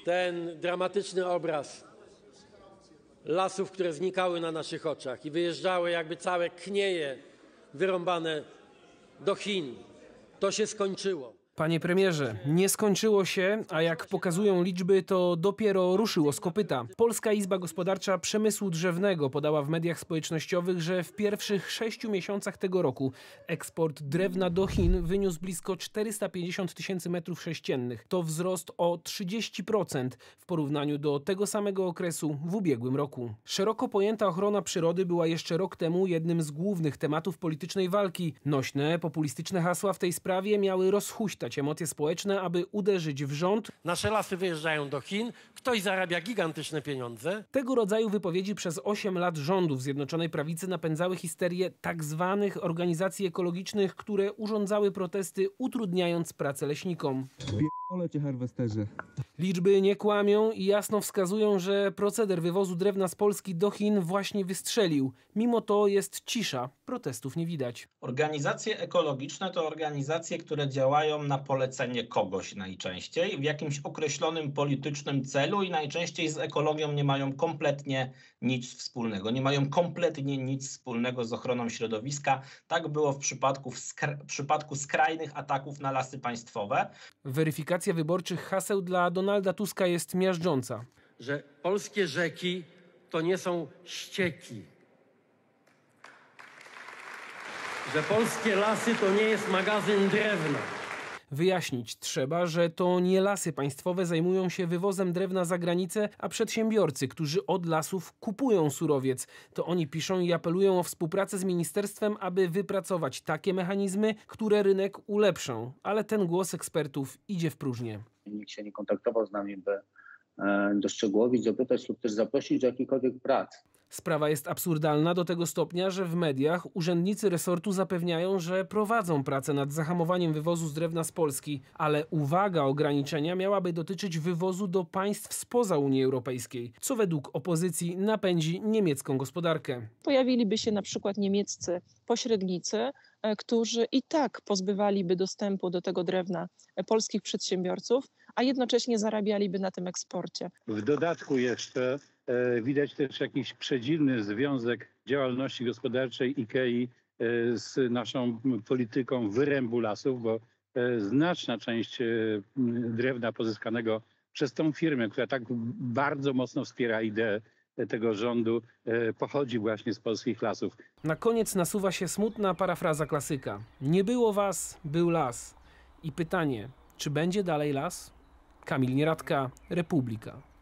ten dramatyczny obraz lasów, które znikały na naszych oczach i wyjeżdżały jakby całe knieje wyrąbane do Chin. To się skończyło. Panie premierze, nie skończyło się, a jak pokazują liczby, to dopiero ruszyło z kopyta. Polska Izba Gospodarcza Przemysłu Drzewnego podała w mediach społecznościowych, że w pierwszych 6 miesiącach tego roku eksport drewna do Chin wyniósł blisko 450 tysięcy metrów sześciennych. To wzrost o 30% w porównaniu do tego samego okresu w ubiegłym roku. Szeroko pojęta ochrona przyrody była jeszcze rok temu jednym z głównych tematów politycznej walki. Nośne, populistyczne hasła w tej sprawie miały rozhuśtać emocje społeczne, aby uderzyć w rząd. Nasze lasy wyjeżdżają do Chin, ktoś zarabia gigantyczne pieniądze. Tego rodzaju wypowiedzi przez 8 lat rządów Zjednoczonej Prawicy napędzały histerię tak zwanych organizacji ekologicznych, które urządzały protesty, utrudniając pracę leśnikom. Pierdolę cię, harwesterze. Liczby nie kłamią i jasno wskazują, że proceder wywozu drewna z Polski do Chin właśnie wystrzelił. Mimo to jest cisza, protestów nie widać. Organizacje ekologiczne to organizacje, które działają na polecenie kogoś najczęściej, w jakimś określonym politycznym celu i najczęściej z ekologią nie mają kompletnie nic wspólnego. Nie mają kompletnie nic wspólnego z ochroną środowiska. Tak było w przypadku skrajnych ataków na lasy państwowe. Weryfikacja wyborczych haseł dla Donalda Tuska jest miażdżąca. Że polskie rzeki to nie są ścieki. Że polskie lasy to nie jest magazyn drewna. Wyjaśnić trzeba, że to nie lasy państwowe zajmują się wywozem drewna za granicę, a przedsiębiorcy, którzy od lasów kupują surowiec. To oni piszą i apelują o współpracę z ministerstwem, aby wypracować takie mechanizmy, które rynek ulepszą. Ale ten głos ekspertów idzie w próżnię. Nikt się nie kontaktował z nami, by doszczegółowić, zapytać lub też zaprosić do jakichkolwiek prac. Sprawa jest absurdalna do tego stopnia, że w mediach urzędnicy resortu zapewniają, że prowadzą pracę nad zahamowaniem wywozu z drewna z Polski, ale uwaga ograniczenia miałaby dotyczyć wywozu do państw spoza Unii Europejskiej, co według opozycji napędzi niemiecką gospodarkę. Pojawiliby się na przykład niemieccy pośrednicy, którzy i tak pozbywaliby dostępu do tego drewna polskich przedsiębiorców, a jednocześnie zarabialiby na tym eksporcie. W dodatku jeszcze widać też jakiś przedziwny związek działalności gospodarczej IKEA z naszą polityką wyrębu lasów, bo znaczna część drewna pozyskanego przez tą firmę, która tak bardzo mocno wspiera ideę tego rządu, pochodzi właśnie z polskich lasów. Na koniec nasuwa się smutna parafraza klasyka. Nie było was, był las. I pytanie, czy będzie dalej las? Kamil Nieradka, Republika.